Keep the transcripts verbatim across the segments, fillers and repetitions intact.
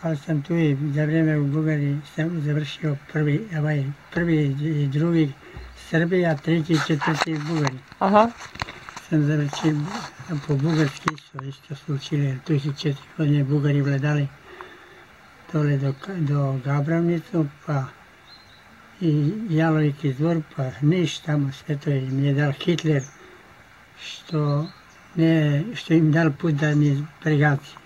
ali sam tu i za vrijeme u Bugariji sam završio prvi, ovaj, prvi i drugi Srbija, treći i četvrti Bugariji. Aha. Sam završio po bugarski isto, isto su učili, tu su četiri godine Bugari vladali dole do, do Gabravnicu, pa i Jalovik iz Dvor, pa Niš, tamo sve to im je dal Hitler, što, ne, što im dal put da mi pregaci.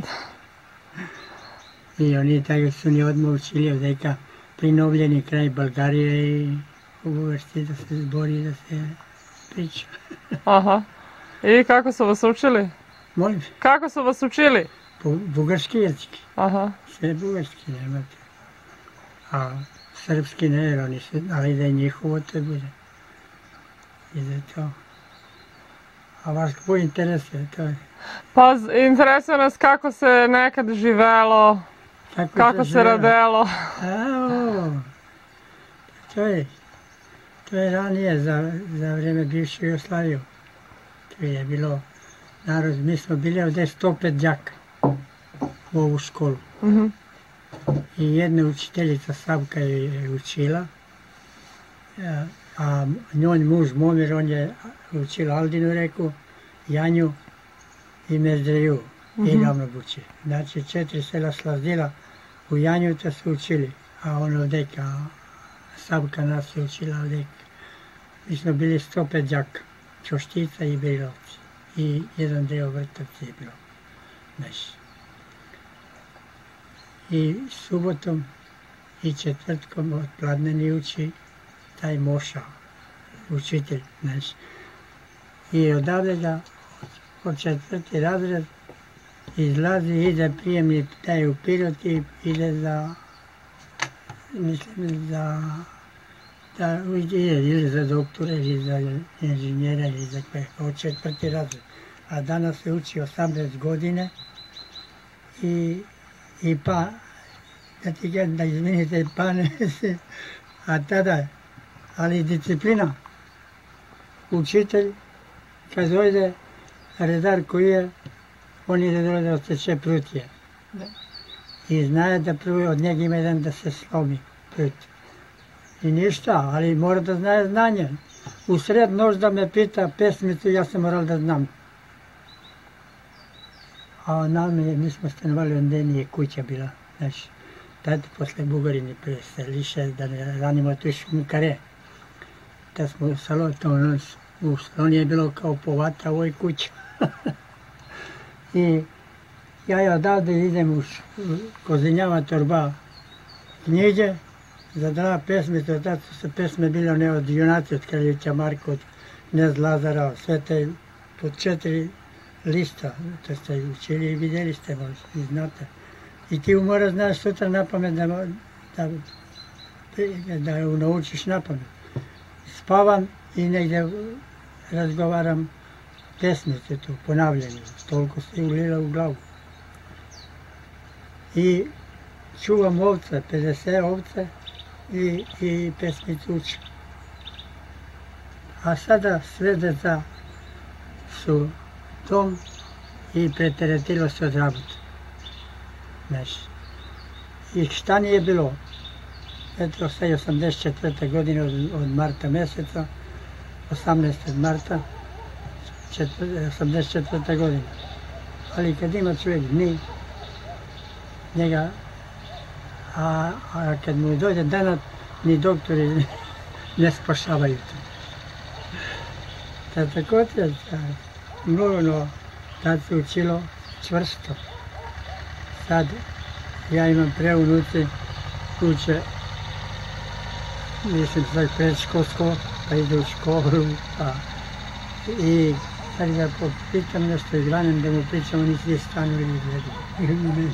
I oni tako su ni odmah učili od neka prinovljeni kraj Bolgarije i u Bugarski da se zbori, da se priča. Aha. I kako su vas učili? Molim? Kako su vas učili? Po bugarski jezik. Aha. Sve bugarski nemate. A srpski ne, jer oni su, ali da je njihovo to bude. I da je to. A vas ko interesuje, to je. Pa interesuje nas kako se nekad živelo, Kako, kako se radelo. A, o, to je, to je ranije za, za vrijeme bivše Jugoslavije. To je bilo, narod, mi smo bili ovdje sto pet đaka u ovu školu. Mhm. I jedna učiteljica Savka je učila, a njoj muž Momir, on je učila Aldinu reku, Janju i Mezdreju i Ravnobuće. Znači četiri sela Slazdila u Janju to su učili, a ono deka, Savka nas je učila deka. Mi smo bili sto pet đaka, Čoštica i Berilovci i jedan deo Vrtovci je bilo nešto. I subotom i četvrtkom od Pladneni uči taj Moša, učitelj naš. I odavde ga od četvrti razred izlazi, ide prijemni taj u Pirot i ide za, mislim, za, da ide ili za doktora ili za inženjera ili za koje, od četvrti razred. A danas se uči osamnaest godine i I pa, da ti kažem, da izvinite, pa ne se, a tada, ali disciplina. Učitelj, kad dojde redar koji je, on ide dole da osteče prutje. I znaje da prvo od njega ima jedan da se slomi prut. I ništa, ali mora da znaje znanje. U sred noć da me pita pesmicu, ja sam moral da znam. A nam je, mi smo stanovali, onda nije kuća bila, znači, tad posle Bugarini preseliše, da ne ranimo tu šumkare. Da smo u salonu, u salonu je bilo kao povata u ovoj kući. I ja je odavde idem u Kozinjava torba knjiđe, zadala pesmice, tad su se pesme bile one od junaci, od Kraljevića Marka, od Knez Lazara, sve te, po četiri lista, to ste učili i vidjeli ste, možda, i znate. I ti mora znaš sutra na pamet da, da, da ju naučiš na pamet. Spavam i negdje razgovaram pesmice tu, ponavljanje, toliko se ulila u glavu. I čuvam ovce, pedeset ovce i, i pesmicu učim. A sada sve deca su tom i preteretilo se od rabota. Znači, i šta nije bilo? Eto, sad je osamdeset četvrte godine od, od marta mjeseca, osamnaestog marta, osamdeset četvrte godine. Ali kad ima čovjek dni, njega, a, a kad mu dođe danat, ni doktori ne spašavaju to. Da tako ti je, mnogo, tad se učilo čvrsto. Sad ja imam preunuci, uče, mislim sad predškolsko, pa idu u školu, pa i sad ga pitam nešto iz Granem da mu pričamo, nisi stanu ili izgledu.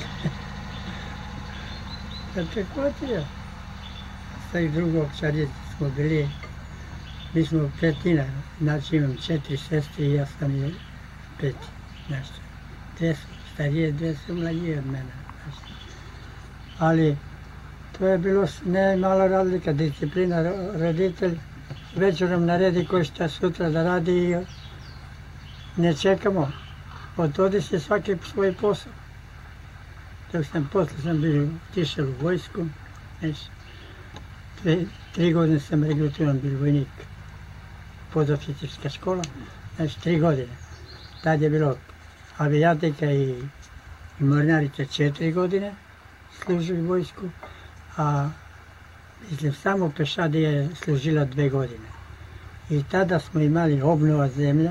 Da tako ti je. Sad i drugog čarjeti smo bili, mi smo petina, znači imam četiri sestre i ja sam je peti, nešto. Dve su starije, dve su mlađije od mene. Znači. Ali to je bilo ne mala razlika, disciplina, roditelj večerom naredi ko šta sutra da radi i ne čekamo. Otodi se svaki svoj posao. dok sam posle sam bio otišao u vojsku, znaš, Tre, tri godine sam regrutiran bio vojnik, podoficirska škola, znači tri godine. Tad je bilo avijatika i, i mornarica četiri godine, služili vojsku, a mislim samo pešadija je služila dve godine. I tada smo imali obnova zemlja,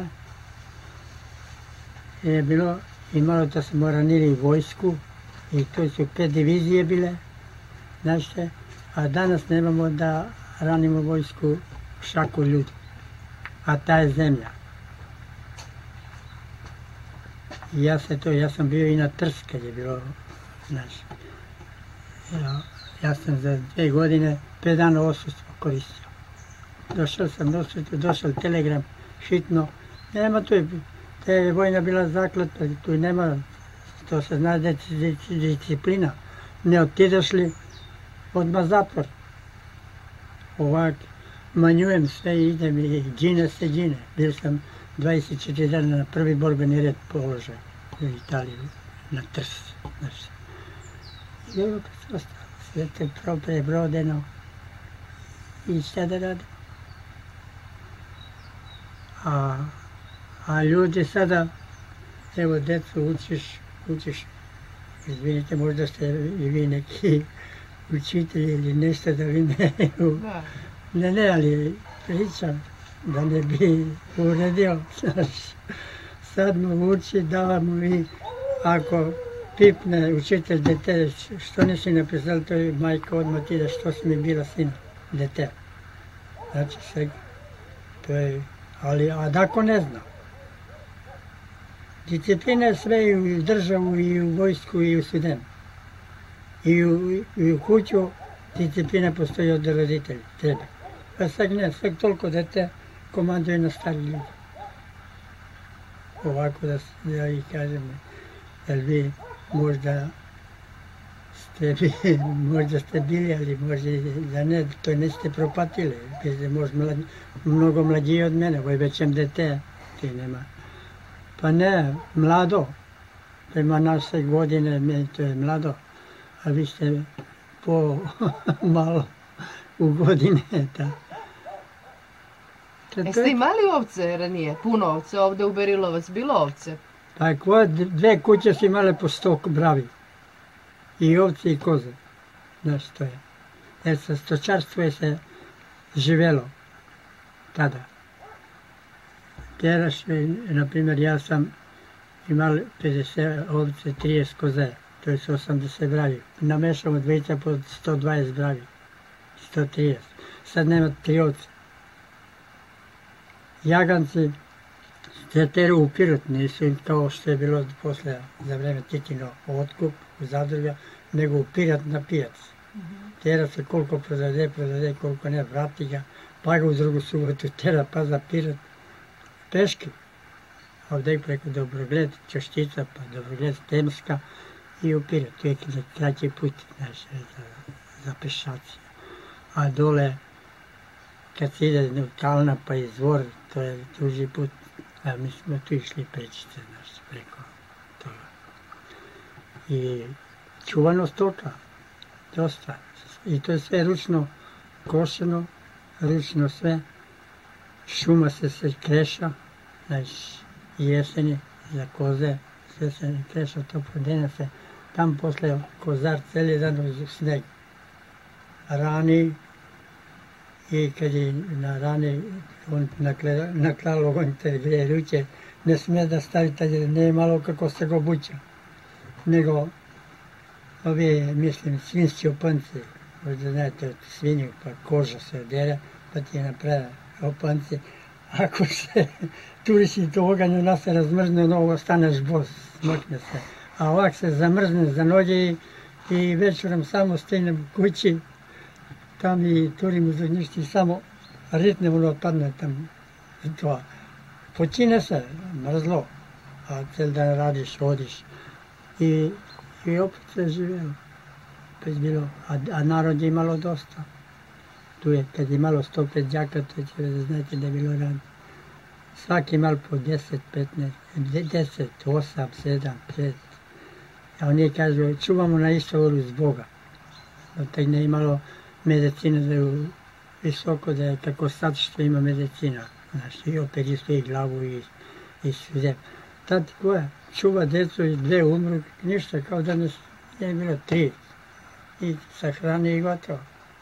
je bilo, imalo da smo ranili vojsku i to su pet divizije bile, znašte, a danas nemamo da ranimo vojsku šaku ljudi, a ta je zemlja. I ja se to, ja sam bio i na Trst kad je bilo, znaš, ja, ja sam za dve godine pet dana odsustvo koristio. Došao sam odsustvo, došao telegram, hitno, nema tu je, te je vojna bila zakletva, tu nema, to se zna da je disciplina, ne otideš li, odmah zatvor. Ovak, manjujem sve i idem i džine se džine. Bio sam dvadeset četiri dana na prvi borbeni red položaj u Italiji, na Trst. I evo kad se ostalo, sve te prebrodeno i šta da radim. A, a ljudi sada, evo decu učiš, učiš, izvinite, možda ste i vi neki učitelji ili nešto da vi ne... Ne, ne, ali pričam da ne bi uredio. Sad mu uči, dava mu i ako pipne učitelj dete, što nisi napisali, to je majka odmah ti da što si mi bila sina, dete. Znači sve, to je, ali, a dako ne zna. Disciplina je sve i u državu, i u vojsku, i u student. I u, i u kuću disciplina postoji od roditelja, treba. A sad ne, sad toliko dete komanduje na stari ljudi. Ovako da, da ih kažem, jer vi možda ste, možda ste bili, ali možda da ne, to niste propatili. Vi ste možda mlad, mnogo mlađiji od mene, ovo je većem dete, ti nema. Pa ne, mlado, prema naše godine, meni to je mlado. A vi ste po malo u godine. Da. Jeste imali ovce ranije? Puno ovce? Ovde u Berilovac bilo ovce? Tako, dve kuće su imale po sto bravi. I ovce i koze. Znaš to je. Jer sa stočarstvo je se živelo tada. Teraš, na primjer, ja sam imao pedeset ovce, trideset koze. To je osamdeset bravi. Namešamo dvojica po sto dvadeset bravi. sto trideset. Sad nema tri ovce. Jaganci se teru u Pirot, nisu kao što je bilo posle za vreme Titino otkup u zadruga, nego u Pirot na pijac. Tera se koliko prodade, prodade, koliko ne, vrati ga, pa ga u drugu subotu tera, pa za Pirot. Peški. Ovdje preko Dobrogled, Čoštica, pa Dobrogled, Temska, i u Pirot, to je kraći put, znaš, za, za pešaci. A dole, kad se ide u Kalna pa izvor, to je duži put, a mi smo tu išli prečice, znaš, preko toga. I čuvano stoka, dosta. I to je sve ručno košeno, ručno sve. Šuma se se kreša, znaš, jeseni za koze, sve se kreša, to prodene se. Tam posle kozar celi dan u sneg. Rani, i kad je na rani on naklalo on te dvije ruke, ne smije da stavi tad jer ne malo kako se go buća. Nego ove, mislim, svinjski opanci, možda znate od svinju, pa koža se odere, pa ti je naprave opanci. Ako se turiši to oganju, nas se razmrzne, ono ostaneš bos, smokne se. A ovak se zamrzne za noge i, i večerom samo stignem kući, tam i turim u zadnjišti, samo ritne ono otpadne tam to. Počine se, mrzlo, a cel dan radiš, odiš. I, i opet se živelo. Opet bilo, a, a narod je imalo dosta. Tu je, kad je imalo sto pet đaka, to će da znate da je bilo rad. Svaki imalo po deset, petnaest, deset, osam, sedam, pet. A oni kažu, čuvamo na Istovoru zboga. Tek ne imalo medicine da je visoko, da je kako sad što ima medicina. Znači, i operistuje i glavu i, i sve. Tad koja čuva djecu i dve umru, ništa, kao danas je bilo tri. I sahrani i gotovo.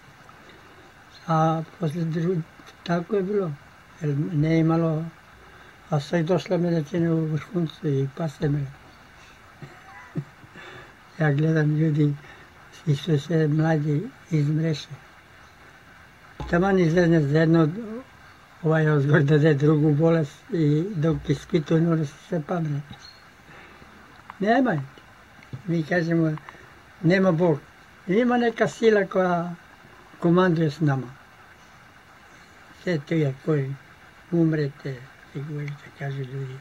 A posle drugog, tako je bilo. Jer ne imalo, a sad je došla medicina u vrhuncu i pase me. Ja gledam ljudi i sve sve mladi iz mreže. Taman izvezne za jedno ovaj razgovor da da drugu bolest i dok ispituju mora se sve pamne. Nema. Mi kažemo, nema Bog. Ima neka sila koja komanduje s nama. Sve to je koji umrete, sigurite, kažu ljudi.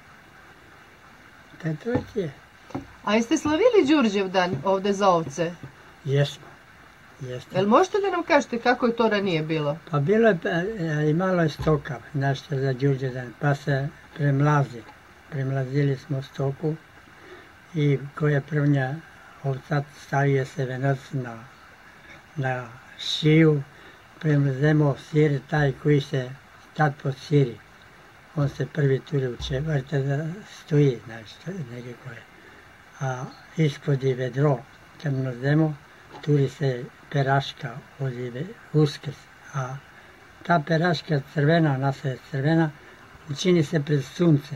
Da to je. A jeste slavili Đurđev dan ovde za ovce? Jesmo. Jesmo. Jel možete da nam kažete kako je to ranije bilo? Pa bilo je, imalo je stoka, nešto za Đurđev dan, pa se premlazi. Premlazili smo stoku i koja prvnja ovca stavio se venac na, na šiju, premlazemo sir, taj koji se tad pod siri. On se prvi turi u čevrte da stoji, znači, nekako je. A ispod je vedro, kad mlazemo, turi se peraška od uskrs, a ta peraška crvena, ona se crvena, čini se pred sunce.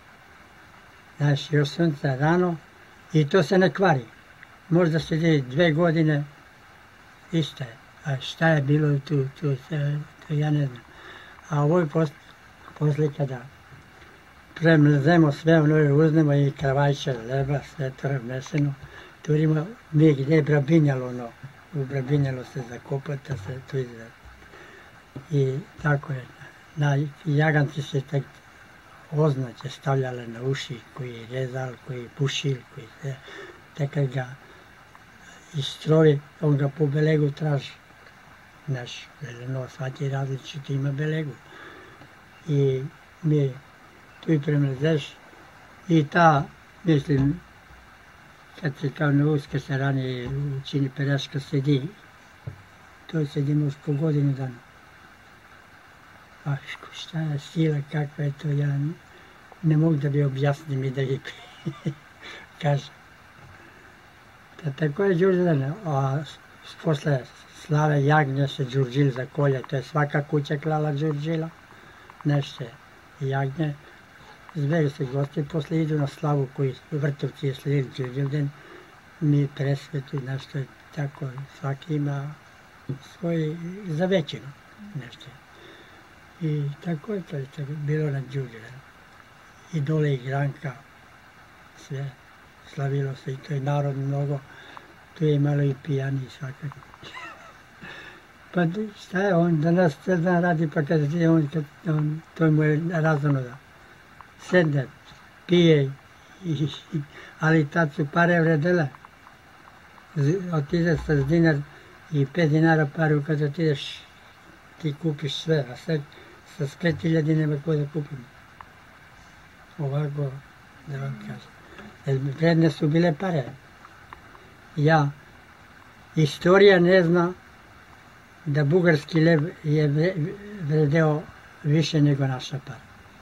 Znači, još sunce rano i to se ne kvari. Možda se ide dve godine, isto je. A šta je bilo tu, tu, to ja ne znam. A ovo je posle, posle kada premlazemo sve, ono je uznemo i kravajče, leba, sve to je vneseno. Turimo mi gdje brabinjalo ono. U brabinjalo se zakopata se tu izgleda. I tako je. Na jaganci se tek označe stavljale na uši, koji je rezal, koji je pušil, koji se tek kad ga istrovi, on ga po belegu traži. Naš veleno svaki različiti ima belegu. I mi tu i premlezeš i ta, mislim, kad se kao na uske se ranije čini peraška sedi, to sedimo još po godinu dana. A šta je sila, kakva je to, ja ne mogu da bi objasnim i da ih kažem. Da, tako je Đurđedan, a posle slave jagnje se Đurđil za kolje, to je svaka kuća klala Đurđila, nešto jagnje. Zberu se gosti, posle idu na slavu koji Vrtovci je slijedi Đurđevden, mi presvetu i nešto tako, svaki ima svoj za većinu, nešto. I tako je to je bilo na Đurđevdenu. I dole i Granka, sve slavilo se i to je narod mnogo, tu je imalo i pijani svakako. Pa šta je on, danas cijel dan radi, pa kad je on, kad on, to mu je razano da sedne, pije, i, ali tad su pare vredele. Otide sa dinar i pet dinara paru kad otideš, ti kupiš sve, a sad sa pet hiljadi nema ko da kupim. Ovako, da vam kažem. Jer vredne su bile pare. Ja, istorija ne zna da bugarski lev je vredeo više nego naša para.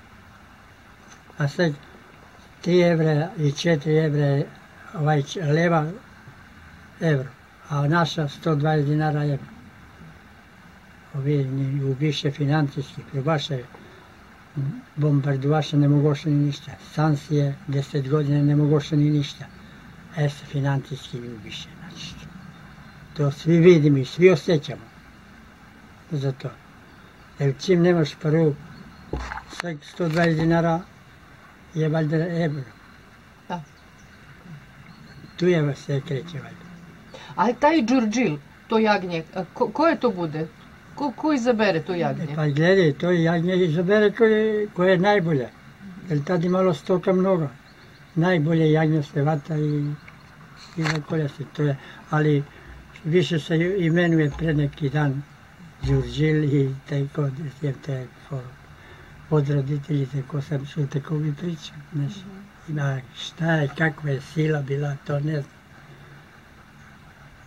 A sad tri evra i četiri evra ovaj leva evro, a naša sto dvadeset dinara evro. Ovi u više financijski, probaše bombardovaše ne mogoše ni ništa. Sansije deset godina ne mogoše ni ništa. E se financijski ubiše, znači. To svi vidimo i svi osjećamo za to. Jer čim nemaš paru, sto dvadeset dinara je valjda evro. Da. Tu je se kreće valjda. A taj Đurđil, to jagnje, ko, koje to bude? Ko, ko izabere to jagnje? Pa gledaj, to jagnje izabere koje, koje je najbolje. Jer tad imalo stoka mnogo. Najbolje jagnje se vata i, i zakolja se. To je, ali više se imenuje pred neki dan Đurđil i tako, jer te od roditelji, tako sam čuo, tako mi pričam. Ima šta je, kakva je sila bila, to ne znam.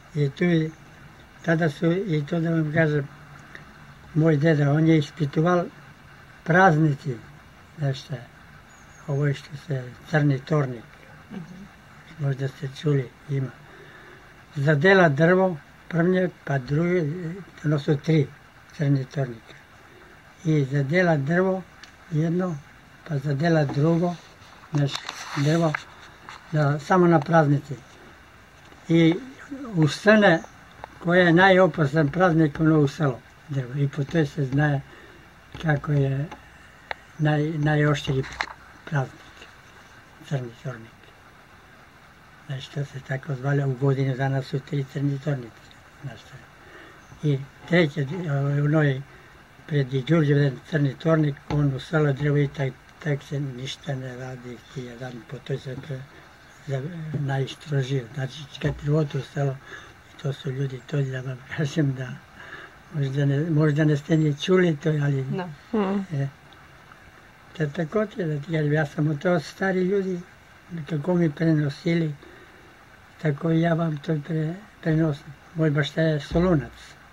I tu je, tada su, i to da vam kažem, moj deda, on je ispitoval praznici, nešto, ovo je što se, crni tornik, možda ste čuli, ima. Zadela drvo, prvnje, pa druge, ono su tri crni tornika. I zadela drvo, jedno, pa zadela drugo, znaš, drvo, da, samo na praznici. I u Srne, koja je najopasan praznik, ono u selo drvo. I po toj se zna kako je naj, najoštriji praznik, crni tornik. Znaš, to se tako zvala, u godinu dana su tri crni tornice. Znaš, i treće, u noj pred Đurđevdan crni tornik, on u selo drvo i tak, tak se ništa ne radi, ti jedan po toj se pre, najstrožio. Znači, kad privotu u selo, i to su ljudi, to da vam kažem da možda ne, možda ne ste ni čuli to, ali... Da. E, to tako ti je da ti kažem, ja sam od to stari ljudi, kako mi prenosili, tako i ja vam to pre, prenosim. Moj bašta je Solunac.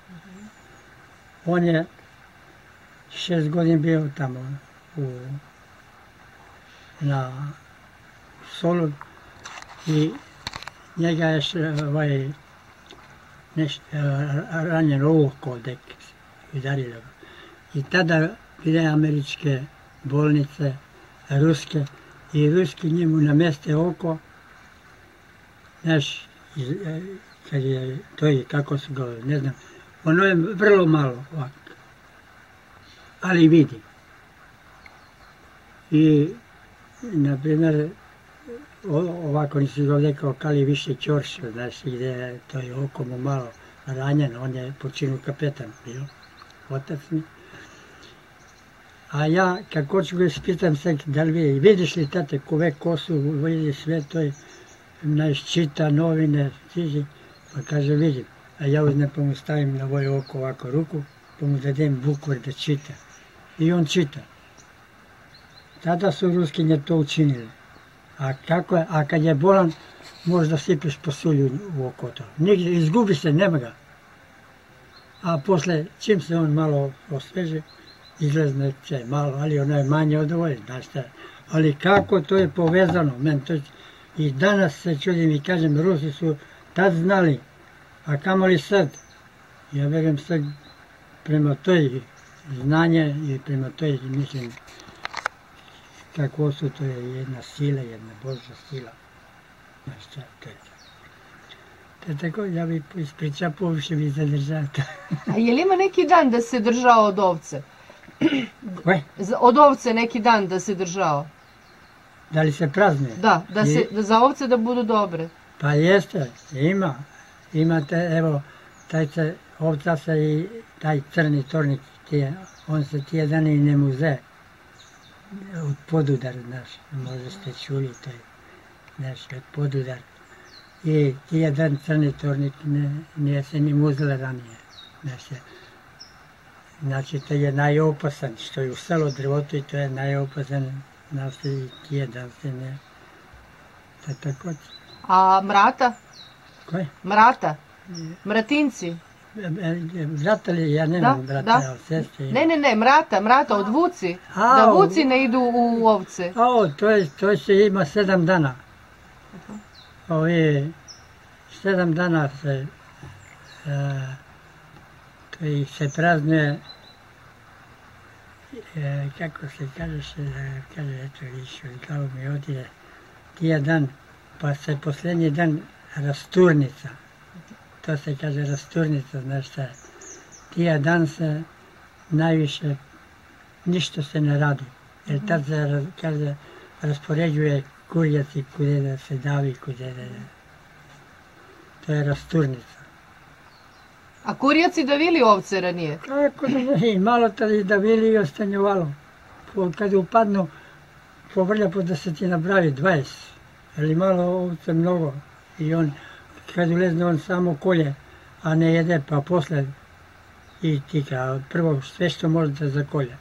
On je šest godina bio tamo u, na Solun i njega je ovaj, nešto ranjeno oko dek udarilo ga. I tada bile američke bolnice, ruske, i ruski njemu nameste oko, znaš, kad je to i kako su ga, ne znam, ono je vrlo malo ovako, ali vidi. I, na primjer, ovako nisi ga rekao kali više čorša, znaš, gdje to je oko mu malo ranjeno, on je počinu kapetan bio, otac mi. A ja, kako ću ga ispitam se, da li vi, vidiš li tate kove kosu, vidi sve to je, znaš, čita novine, stiži, pa kaže vidim. A ja uzmem pa mu stavim na voje oko ovako ruku, pa mu dadem bukvar da čita. I on čita. Tada su Ruskinje to učinili. A, kako je, a kad je bolan, možda sipiš pasulju u oko to. Nigdje, izgubi se, nema ga. A posle, čim se on malo osveži, izlazne će malo, ali ono je manje od ovoje, znaš šta. Ali kako to je povezano, men to, i danas se čudim i kažem, Rusi su tad znali, a kamoli sad. Ja verujem sad prema toj znanje i prema toj, mislim, kako su, to je jedna sila, jedna Božja sila. Znaš šta, to je. To je tako, ja bih ispričao, poviše bih zadržao. A je li ima neki dan da se držao od ovce? Koje? Od ovce neki dan da se držao? Da li se praznuje? Da, da se, I, da za ovce da budu dobre. Pa jeste, ima. Imate, evo, taj se, ovca se i taj crni tornik, tije, on se tije dani i ne muze. Od podudar, znaš, možda ste čuli, to je, znaš, od podudar. I tije dan crni tornik ne, nije se ni muzela ranije, znaš. Znači, to je najopasan, što je u selo drvotu i to je najopasan, znaš, i tije dan se ne, to je tako. A mrata? Koje? Mrata? Mratinci? Vrata li, ja nemam vrata, ali sestre. Ne, ne, ne, mrata, mrata od vuci. Da vuci ne idu u ovce. O, to je, to se ima sedam dana. Ovi, sedam dana se, to ih se praznuje, kako se kaže se, kaže, eto, išao, kao mi odire, tija dan, pa se posljednji dan rasturnica. To se kaže rasturnica, znaš šta je. Tija dan se najviše, ništa se ne radi. Jer tad se, kaže, raspoređuje kurjaci kude da se davi, kude da... To je rasturnica. A kurjaci davili ovce ranije? Kako da ne, malo tada i davili i ostanjevalo. Kad upadnu, povrlja po desetina bravi, dvadeset. Ali malo ovce mnogo. I on, kad ulezne, on samo kolje, a ne jede, pa posle i tika. Prvo sve što može da zakolje.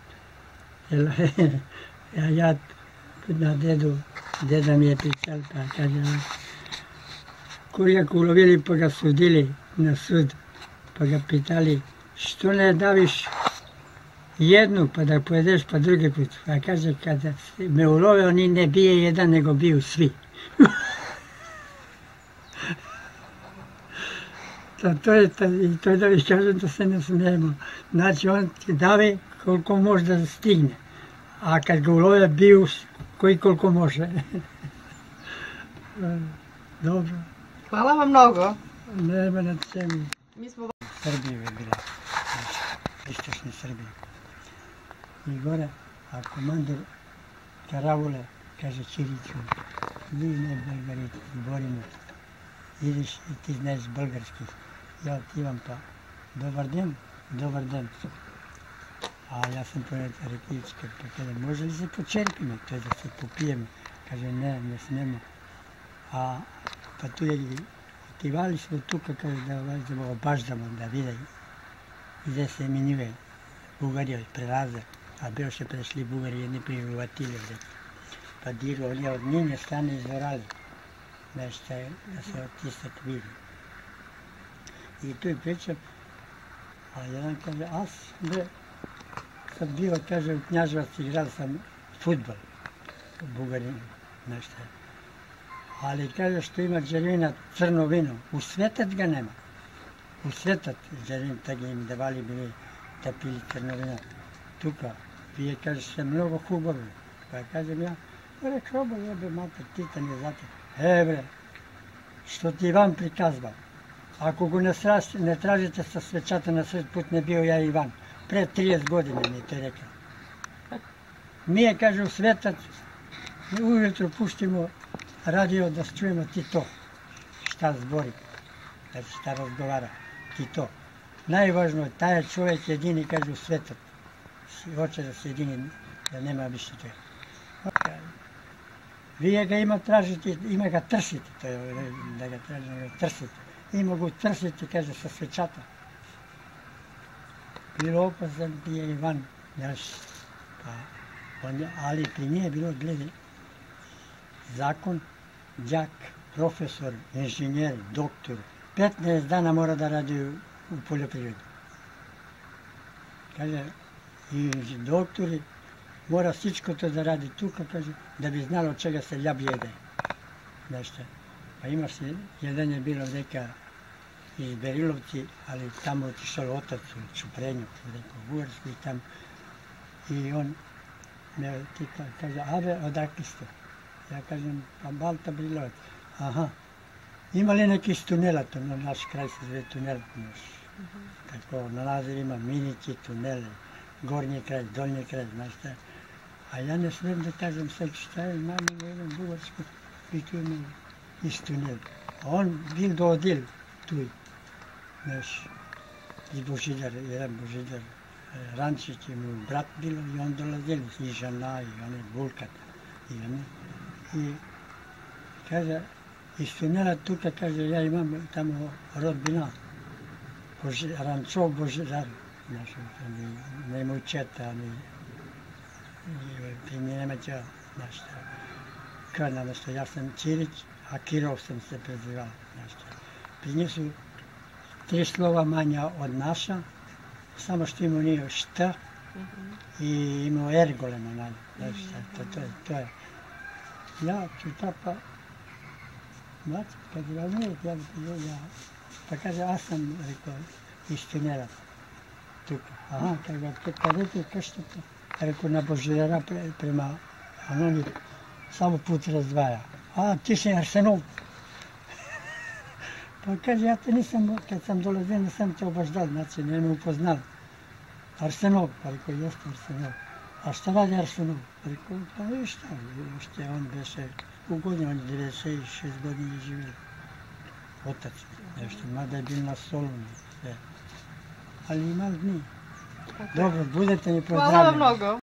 Ja, ja na dedu, deda mi je pričal, pa kaže, kurijak ulovili pa ga sudili na sud. Pa ga pitali, što ne daviš jednu pa da pojedeš pa drugi put. Pa kaže, kada me ulove oni ne bije jedan nego biju svi. To je, i to je da vi kažem da se ne smijemo. Znači on ti davi koliko može da stigne. A kad ga ulove biju koji koliko može. Dobro. Hvala vam mnogo. Nema na čemu. Mi smo... Srbije je bila, istočne Srbije. I gore, a komandor karavule kaže Ćiriću, vi ne Bulgariti, borimo, ideš i ti znaš bulgarski. Ja otivam pa, dobar den, dobar den. A ja sam poneta rekička, pa kaže, može li se počerpimo, to je da se popijemo. Kaže, ne, ne smemo. A pa tu je, otivali smo tu, kaže, da vađemo, obaždamo, da vide gdje se minjuje Bugarija prelaze, a bio še prešli Bugari, jedni prihvatili ovdje. Pa diru, oni od njene strane izvorali, nešto je, da se otisak vidi. I tu je pričam, a jedan kaže, a sam bio, kaže, u Knjaževac igrao sam futbol u Bugarinu, nešto je. Ali kaže što ima Đerina crno vino, u Svetat ga nema. U Svetat Đerin, tako im davali bi mi da pili crno vino. Tuka, pije, kaže, se mnogo hubovi. Pa kažem ja, rekao, obo jebe mater, titan je zato. E bre, što ti vam prikazba. Ako go ne, sraš, ne tražite sa svečata na sred put, ne bio ja i van. Pre trideset godina mi je to rekao. Mi je, kaže, u Svetac, ujutro puštimo radio da čujemo ti to, šta zbori, znači šta razgovara, ti to. Najvažno je, taj čovjek jedini, kaže, u svetu, hoće da se jedini, da nema više čovjeka. Vi ga ima tražiti, ima ga trsiti, to je da ga tražimo trsiti. Ima ga trsiti, kaže, sa svečata. Bilo opasan ti je Ivan, ali pri nje je bilo, gledaj, zakon, đak, profesor, inženjer, doktor, petnaest dana mora da radi u poljoprivredu. Kaže, i doktori mora всичко to da radi tuka, kaže, da bi znalo od čega se ljab jede. Nešto. Pa imaš, jedan je bilo neka iz Berilovci, ali tamo otišao otac u Čuprenju, rekao, u Bugarsku i tamo. I on me kaže, ave, odakle ste? Ja kažem, pa Balta Brilovac. Aha. Ima li neki iz tunela, to na naš kraj se zove tunel. Tako, na nazivima Minići, tunele, gornji kraj, donji kraj, znaš šta. A ja ne smijem da kažem sad šta je, imamo u jednom Bugarsku i tu imamo iz tunela. A on bil do odil, tu, znaš, iz Božidar, jedan Božidar, Rančić je mu brat bilo i on dolazili, i žena, i on je Bulkat, i on I kaže, iz tunela tuka, kaže, ja imam tamo rodbina, Rančov Božidar, znaš, nema učeta, ni nema čega, znaš, kao namesto, ja sam Ćirić, a Kirov sam se prezival, znaš, pri njih su tri slova manja od naša, samo što imao nije šta i imao ergolema, znaš, to je. Ja ću tapa, mlac, kad je valnije, ja bi ja, pa kaže, a sam, rekao, iz tunela, tuka. Aha, kad rekao, kao što to? Rekao, na Božidara prema Anoni, samo put razdvaja. A, ti si Arsenov. Pa kaže, ja te nisam, kad sam dolazio, nisam te obaždal, znači, ne me upoznal. Arsenov, pa rekao, jeste Arsenov. A šta radi Arsenov? Rekao, pa i šta, što on beše u godinu, on je devedeset šest godina živio. Otac, nešto, mada je bil na Solunu, sve. Ali imal dni. Dobro, budete mi pozdravljeni. Hvala vam mnogo.